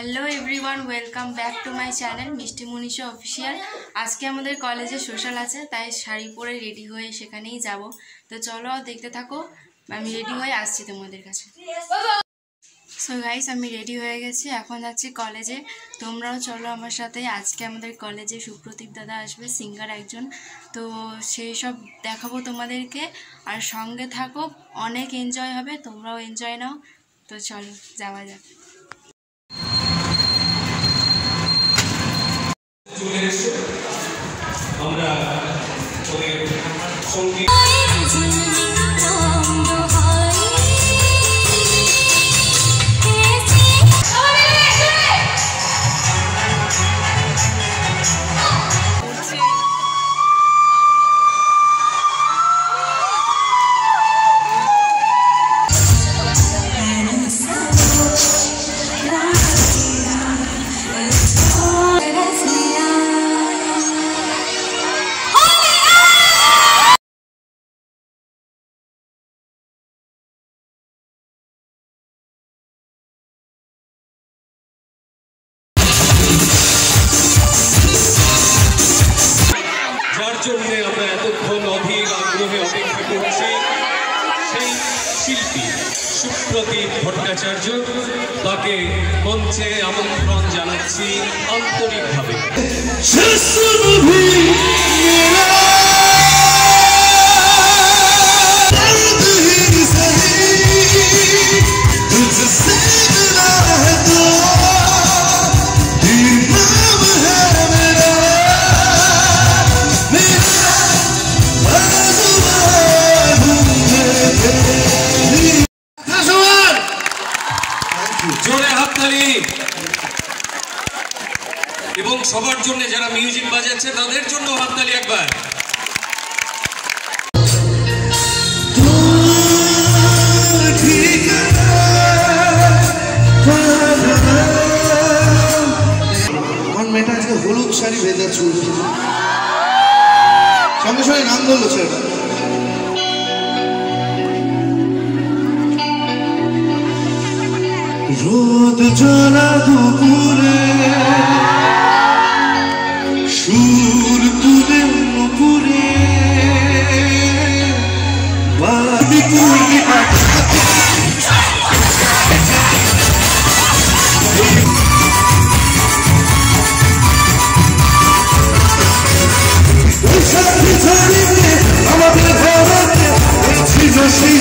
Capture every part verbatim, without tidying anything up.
Hello everyone welcome back to my channel Mishti Manisha official. आज के हमारे कलेजे सोशल आछे ताई शाड़ी परे रेडी हुए सेखानेई जाबो। तो चलो देखते थाको, आमी रेडी हुए आसछि तोमादेर काछे। सो गाइस आमी रेडी हो गेছি, এখন যাচ্ছি কলেজে। তোমরাও চলো আমার সাথে। আজকে আমাদের কলেজে সুপ্রতীক দাদা আসবে, সিঙ্গার একজন। তো সেই সব দেখাবো তোমাদেরকে, আর সঙ্গে থাকো, অনেক এনজয় হবে, তোমরাও এনজয় নাও। তো চলো যাওয়া যাক। আমরা সঙ্গীত शिल्पी सुप्रतीक भट्टाचार्य ताके मंचे आमंत्रण जानाচ্ছি आंतरिकভাবে। এবং সবার জন্য যারা মিউজিক বাজাচ্ছে তাদের জন্য হাততালি একবার। আমার মেয়েটা আজকে হলুদ শাড়ি ভেজা চুল, সঙ্গে সঙ্গে নাম ধরলো ছেলেটা। রোদ জ্বলা দুপুরে সুর তুলে নুপুরে বাদি পুরি আমাদের ঘরে ছিল সেই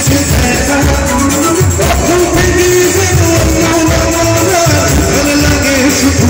লাগে শুধু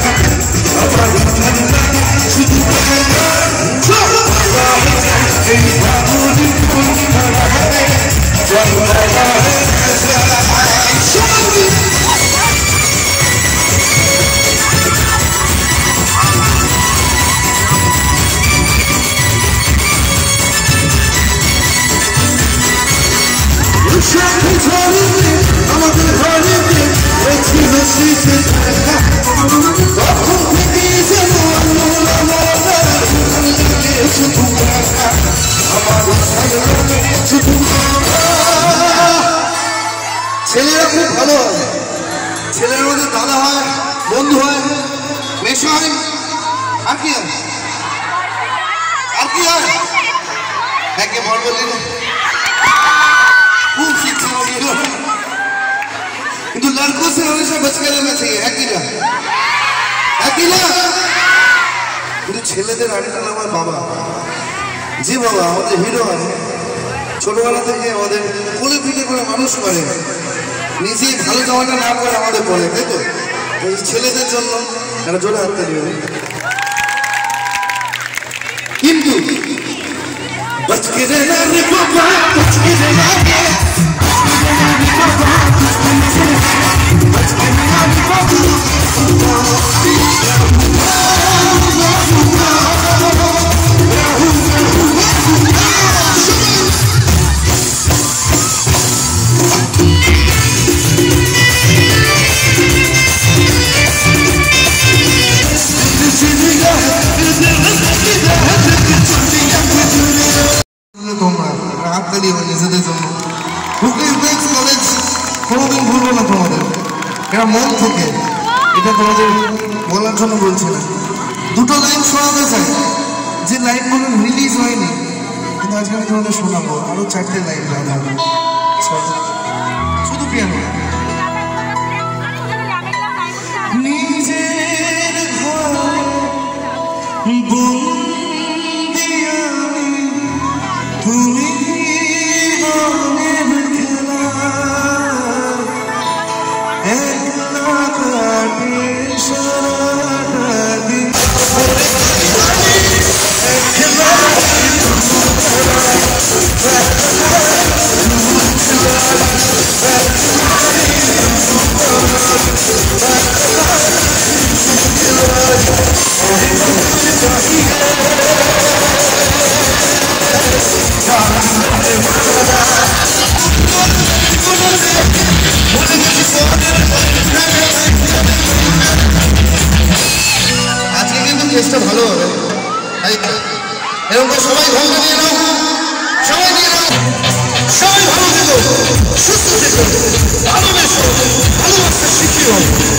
আমাদের ঘরে ছিল ছেলেরা খুব ভালো হয়, ছেলের মধ্যে দাদা হয়, বন্ধু হয়, মেশো হয়, আর কি হয় আর কি হয় একে বড় বলি खूब शिक्षण किंतु लड़कों से हमेशा बच के रहना चाहिए, है कि ना है कि ना। কিন্তু ছেলেদের আরেকটা নাম আমার বাবা, যে বাবা আমাদের হিরো হয়, ছোটবেলা থেকে আমাদের কোলে পিঠে করে মানুষ করে, নিজেই ভালো জামাটা না করে আমাদের পরে, তাই তো। ছেলেদের জন্য একটা জোরে হাত তালি। কিন্তু बच के रहना रे बाबा, बच के रहना रे, बच के रहना रे बाबा। তোমরা হাততালি হয় নিজেদের জন্য। কোনোদিন ভুলবো না তোমাদের, এরা মন থেকে এটা তোমাদের বলার জন্য বলছি না। দুটো লাইন শোনাতে চাই যে লাইনগুলো রিলিজ হয়নি, কিন্তু আজকে আমি তোমাদের শোনাবো আরো চারটে লাইন গাওয়া হবে শুধু পিয়ানো। নিজের ঘরে বন্দি আমি, তুমি মনের খেলা একলা কাটে সারাটা দিন। আজকে কিন্তু কেসটা ভালো হবে, এরকম সবাই ভালো নিয়ে নাও, সবাই নিয়ে নাও, সবাই ভালো থেকো, সুস্থ থেকো, ভালোবেসো, ভালোবাসতে শিখিও।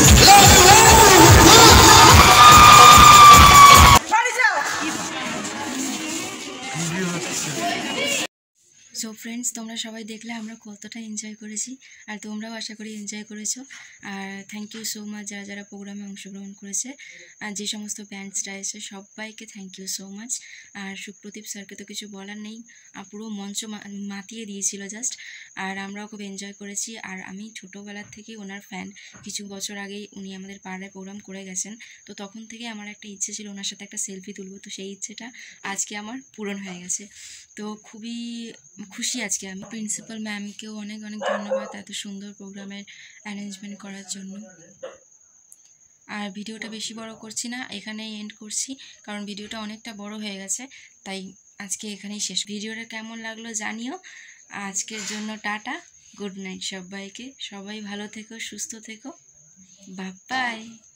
সো ফ্রেন্ডস, তোমরা সবাই দেখলে আমরা কতটা এনজয় করেছি, আর তোমরাও আশা করি এনজয় করেছো। আর থ্যাংক ইউ সো মাচ যারা যারা প্রোগ্রামে অংশগ্রহণ করেছে, আর যে সমস্ত ব্যান্ডসরা এসে সবাইকে থ্যাংক ইউ সো মাচ। আর সুপ্রদীপ স্যারকে তো কিছু বলার নেই, পুরো মঞ্চ মাতিয়ে দিয়েছিল জাস্ট। আর আমরাও খুব এনজয় করেছি। আর আমি ছোটোবেলার থেকেই ওনার ফ্যান, কিছু বছর আগেই উনি আমাদের পাড়ায় প্রোগ্রাম করে গেছেন, তো তখন থেকে আমার একটা ইচ্ছে ছিল ওনার সাথে একটা সেলফি তুলবো, তো সেই ইচ্ছেটা আজকে আমার পূরণ হয়ে গেছে। তো খুবই খুশি আজকে আমি। প্রিন্সিপাল ম্যামকেও অনেক অনেক ধন্যবাদ এত সুন্দর প্রোগ্রামের অ্যারেঞ্জমেন্ট করার জন্য। আর ভিডিওটা বেশি বড় করছি না, এখানেই এন্ড করছি, কারণ ভিডিওটা অনেকটা বড় হয়ে গেছে, তাই আজকে এখানেই শেষ। ভিডিওটা কেমন লাগলো জানিও। আজকের জন্য টাটা, গুড নাইট সবাইকে। সবাই ভালো থেকো, সুস্থ থেকো, বাই বাই।